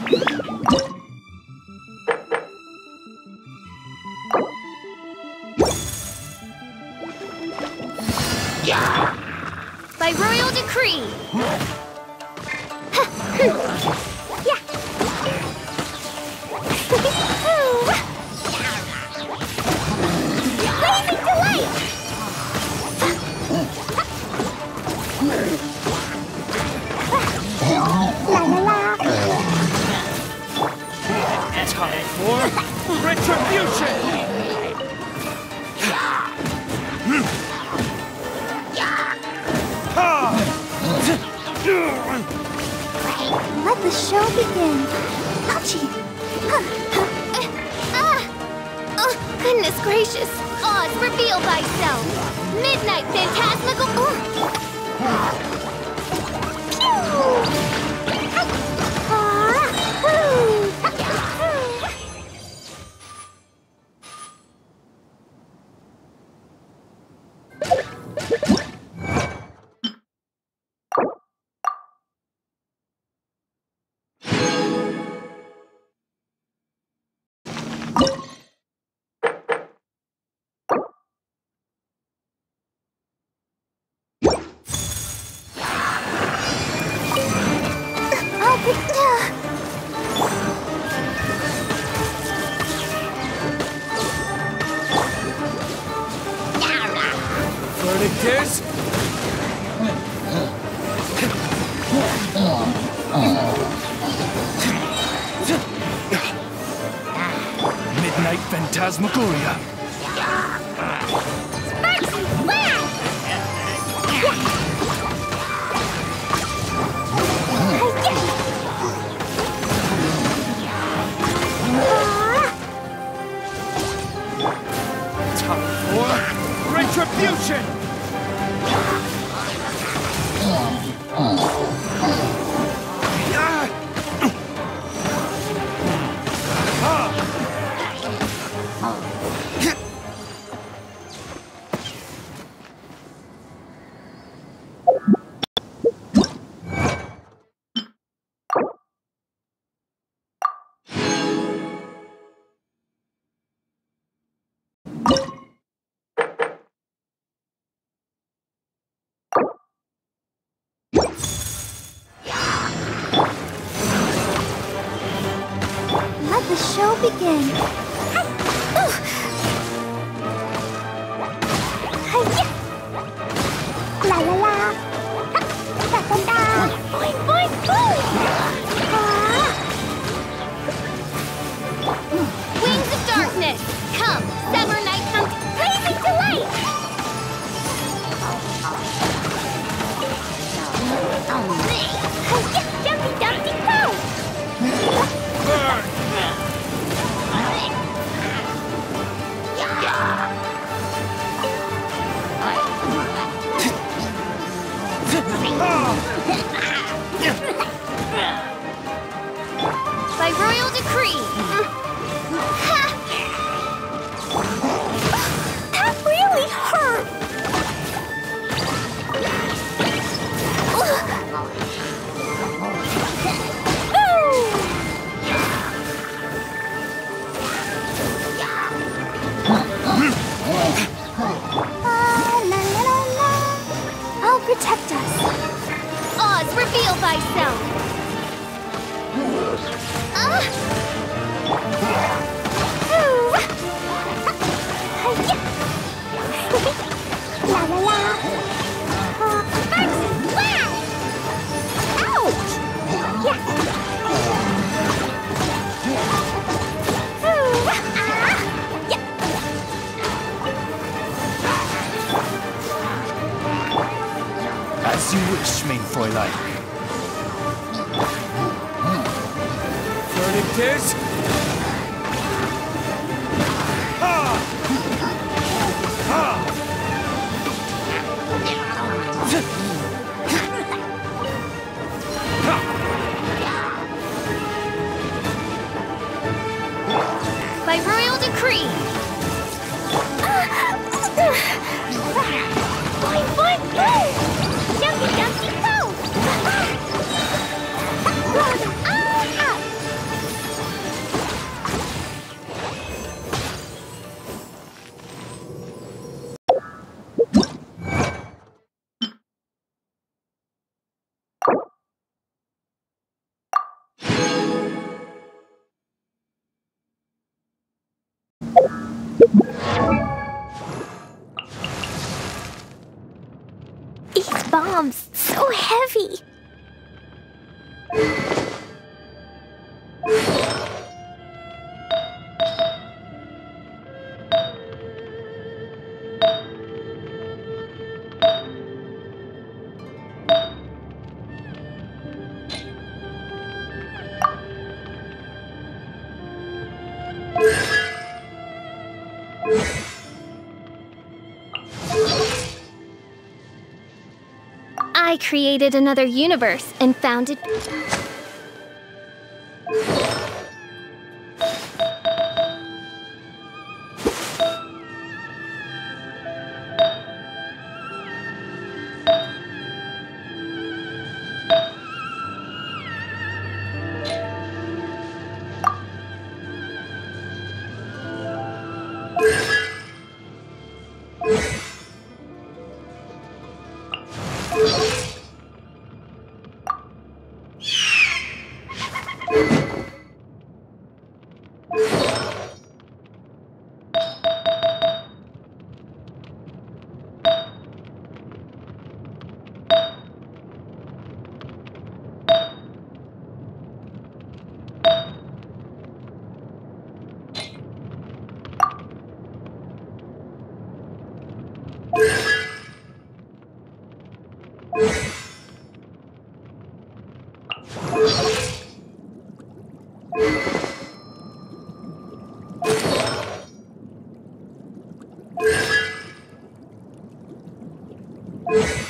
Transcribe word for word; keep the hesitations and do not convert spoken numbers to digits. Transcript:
By royal decree. Yeah. Blazing delight. La la la. Time for retribution. Let the show begin. Ouchie. Ah! Oh, goodness gracious. Oz, reveal thyself. Midnight phantasmical. Oh. Verdict is... Midnight Phantasmagoria. Time for retribution! Let the show begin. La la la. Da da da. Boing boing boing. Wings of darkness, come, sever night from blazing delight. Jumpy dumpty go. Burn! By royal decree. That really hurt. I'll protect us. Oz, reveal thyself. Uh. La la la. Uh, wow. Ouch. Yeah. As you wish, mein Fräulein. Verdict is... Ha! Ha! By royal decree. Boing, boing, boing! Jumpy, jumpy, go! Ah, bombs, so heavy. I created another universe and founded... you